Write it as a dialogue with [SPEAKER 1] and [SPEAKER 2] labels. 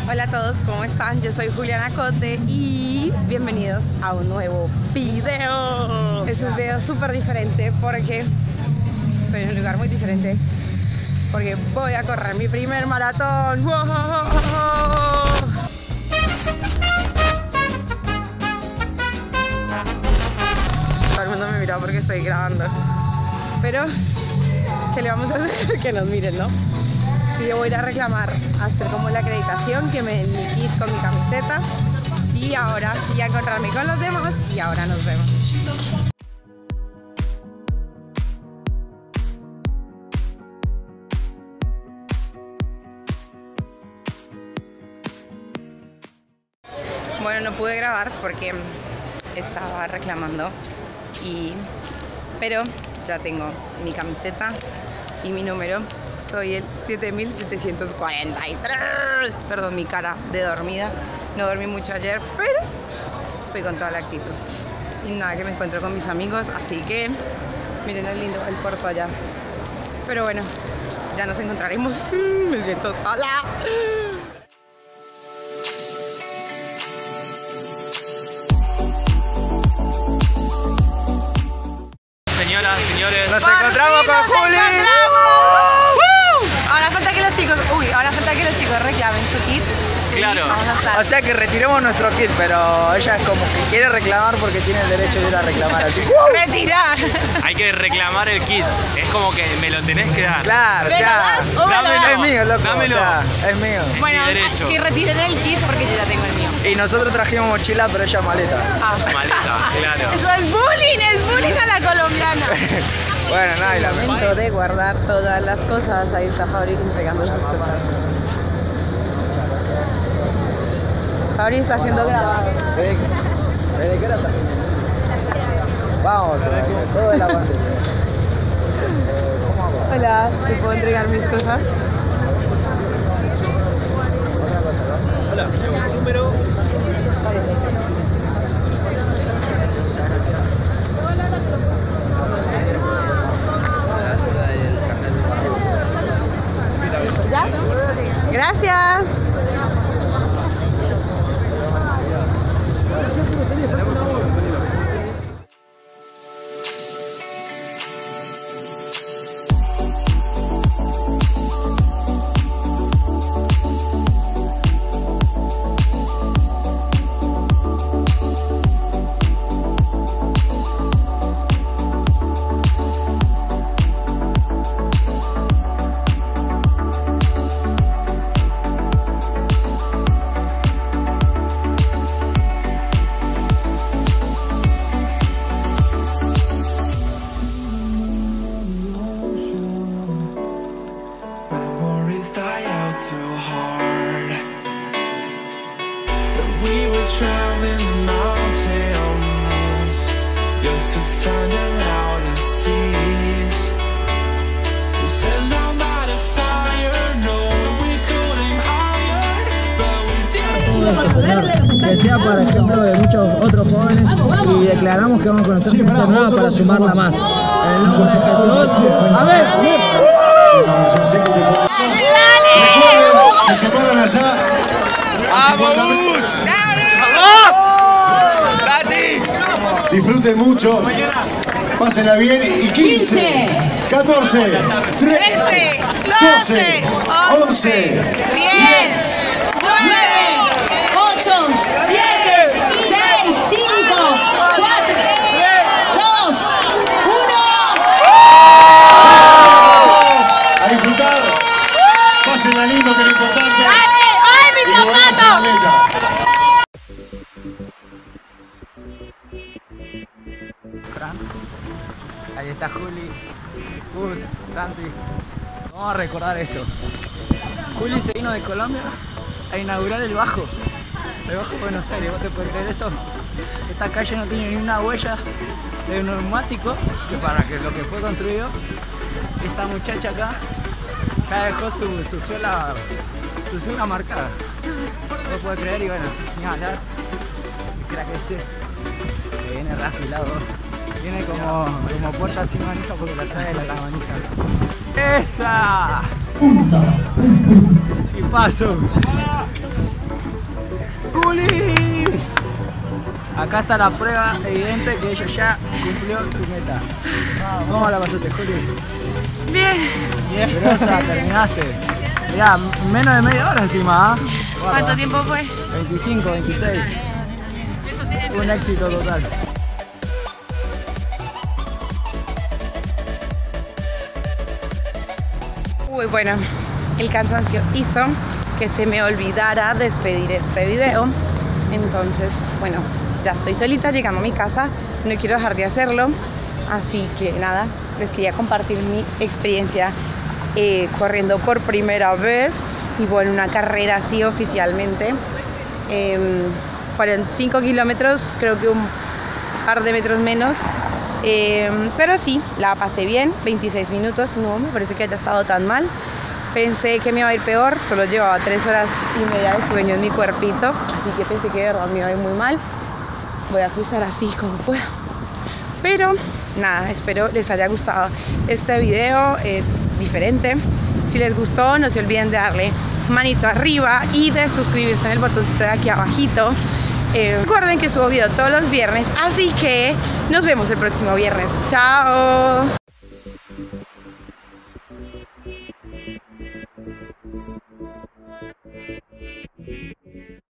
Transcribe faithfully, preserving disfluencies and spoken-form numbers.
[SPEAKER 1] Hola a todos, ¿cómo están? Yo soy Juliana Cote y bienvenidos a un nuevo video. Es un video súper diferente porque estoy en un lugar muy diferente, porque voy a correr mi primer maratón. ¡Wow! Todo el mundo me mira porque estoy grabando, pero ¿qué le vamos a hacer? Que nos miren, ¿no? Y yo voy a ir a reclamar, a hacer como la acreditación, que me den mi kit con mi camiseta y ahora ya encontrarme con los demás y ahora nos vemos. Bueno, no pude grabar porque estaba reclamando, y, pero ya tengo mi camiseta y mi número. Soy el siete mil setecientos cuarenta y tres. Perdón mi cara de dormida. No dormí mucho ayer, pero estoy con toda la actitud. Y nada, que me encuentro con mis amigos, así que miren el lindo el puerto allá. Pero bueno, ya nos encontraremos. Me siento sola.
[SPEAKER 2] Señoras, señores,
[SPEAKER 3] nos encontramos con Juli.
[SPEAKER 1] Ahora falta que los chicos, uy, ahora falta que los chicos reclamen su kit.
[SPEAKER 2] Claro.
[SPEAKER 3] O sea que retiremos nuestro kit, pero ella es como que quiere reclamar porque tiene el derecho de ir a reclamar, así que
[SPEAKER 1] ¡retirar!
[SPEAKER 2] Hay que reclamar el kit. Es como que me lo tenés que dar.
[SPEAKER 3] claro, o sea,
[SPEAKER 2] Dámelo.
[SPEAKER 3] es mío, loco,
[SPEAKER 2] Dámelo.
[SPEAKER 3] o sea, es mío.
[SPEAKER 2] Es
[SPEAKER 1] Bueno,
[SPEAKER 2] mi derecho.
[SPEAKER 1] que retiren el kit porque yo ya tengo el mío.
[SPEAKER 3] Y nosotros trajimos mochila, pero ella maleta.
[SPEAKER 1] Ah.
[SPEAKER 2] Maleta, claro.
[SPEAKER 1] Eso es bullying, es bullying a la colombiana.
[SPEAKER 3] Bueno, nada, y la
[SPEAKER 1] Momento de guardar todas las cosas. Ahí está Fabri entregando sus cosas. Fabri está haciendo grabado.
[SPEAKER 3] ¿Desde qué hora está? Vamos, todo de la parte.
[SPEAKER 1] Hola, ¿te puedo entregar mis cosas?
[SPEAKER 2] Hola, señor, número.
[SPEAKER 1] ¿Ya? Gracias.
[SPEAKER 4] Que sea para ejemplo de muchos otros jóvenes, y declaramos que vamos a conocer gente nueva para sumarla más. En el nombre de Jesús. ¡Amén!
[SPEAKER 5] Se separan allá.
[SPEAKER 3] ¡Vamos!
[SPEAKER 5] Disfruten mucho. Pásenla bien. Y quince, catorce, trece, doce, once,
[SPEAKER 1] diez, nueve,
[SPEAKER 6] ocho, siete, seis, cinco, cuatro, dos, uno.
[SPEAKER 5] a disfrutar. Pásenla lindo, que es lo importante.
[SPEAKER 1] ¡Ay, mi zapato!
[SPEAKER 3] Ahí está Juli, Gus, Santi. Vamos a recordar esto. Juli se vino de Colombia a inaugurar el Bajo, el Bajo Buenos Aires. ¿Vos te podés creer eso? Esta calle no tiene ni una huella de neumático, que para que lo que fue construido, esta muchacha acá ya dejó su, su suela, su suela marcada. No lo puedo creer, y bueno, ni hablar. El crack este, que viene refilado. Tiene como, como puerta sin manija porque la trae la, la manija. ¡Esa! Y paso. Juli! Acá está la prueba evidente que ella ya cumplió su meta. ¿Cómo la pasaste, Juli?
[SPEAKER 1] Bien.
[SPEAKER 3] Bien, grosa, terminaste. Mirá, menos de media hora encima, ¿ah?
[SPEAKER 1] ¿Cuánto tiempo fue?
[SPEAKER 3] veinticinco, veintiséis. Un éxito total.
[SPEAKER 1] Uy, bueno, el cansancio hizo que se me olvidara despedir este video. Entonces, bueno, ya estoy solita llegando a mi casa, no quiero dejar de hacerlo. Así que nada, les quería compartir mi experiencia eh, corriendo por primera vez y bueno, una carrera así oficialmente. Eh, fueron cinco kilómetros, creo que un par de metros menos. Eh, pero sí, la pasé bien, veintiséis minutos, no me parece que haya estado tan mal. Pensé que me iba a ir peor, solo llevaba tres horas y media de sueño en mi cuerpito, así que pensé que de verdad me iba a ir muy mal. Voy a cruzar así como pueda. Pero nada, espero les haya gustado este video, es diferente. Si les gustó, no se olviden de darle manito arriba y de suscribirse en el botoncito de aquí abajito. Eh, recuerden que subo video todos los viernes, así que nos vemos el próximo viernes. ¡Chao!